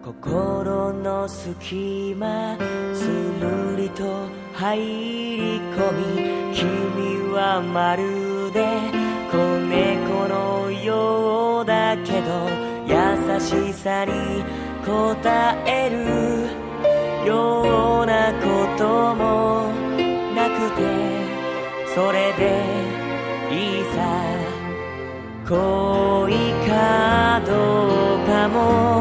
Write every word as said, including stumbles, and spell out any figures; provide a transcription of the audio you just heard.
心の隙間するりと入り込み、君はまるで子猫のようだけど、優しさに応えるようなこともなくて、それでいいさ。恋かどうかも